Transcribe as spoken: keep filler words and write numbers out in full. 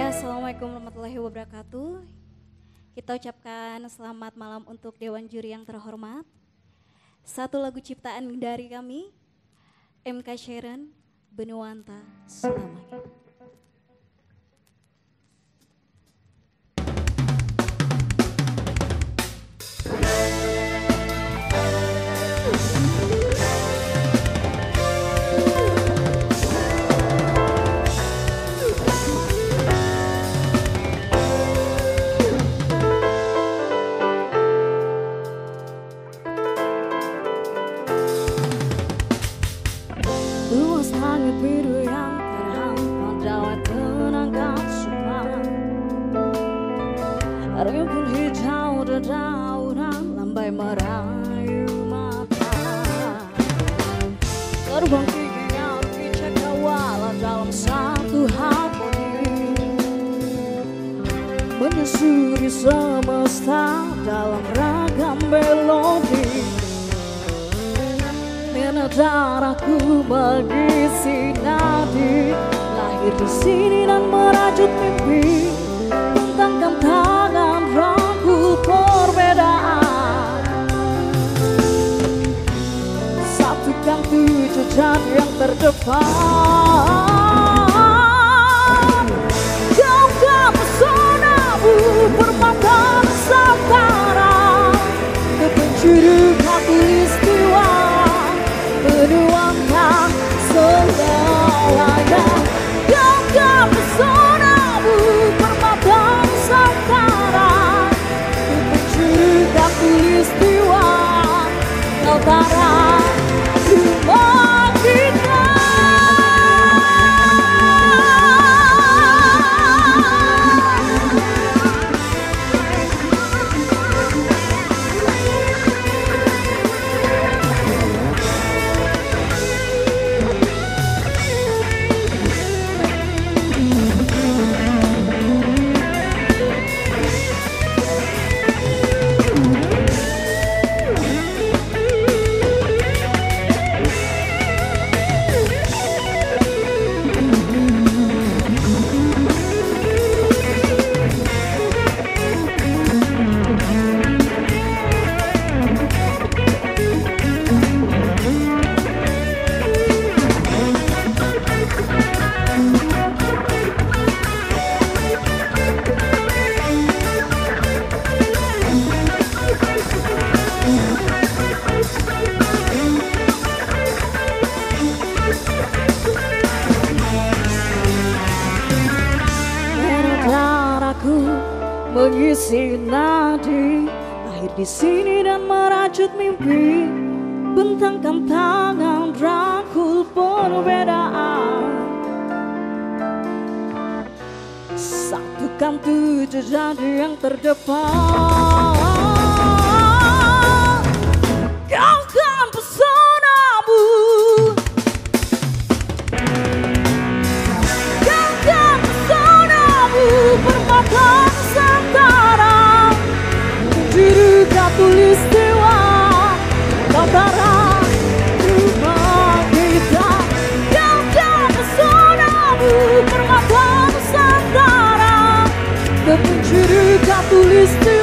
Ya, assalamualaikum warahmatullahi wabarakatuh. Kita ucapkan selamat malam untuk Dewan Juri yang terhormat. Satu lagu ciptaan dari kami, M K Sharon, Benuanta selamanya. Luas langit biru yang terhampa dalam tenangkan sumpah. Rimbun hijau dedaunan lambai merayu mata. Terbang tingginya rugi cakrawala dalam satu harmoni, menyusuri semesta dalam ragam melodi. Darahku mengisi nadi, lahir di sini dan merajut mimpi, bentangkan tangan rangkul perbedaan, satukan tujuan yang terdepan. Kau pesonamu permata Nusantara, ke penjuru khatulistiwa, Benuanta selamanya. Gagah pesonamu permata Nusantara, ke penjuru khatulistiwa, Nusantara rumah kita. Mengisi nadi, lahir di sini dan merajut mimpi, bentangkan tangan rangkul perbedaan, satukan tujuan yang terdepan. Gaukan pesonamu, gaukan pesonamu permata Nusantara, penjuru khatulistiwa, Nusantara rumah kita. Gaukan pesonamu permata Nusantara, ke penjuru khatulistiwa.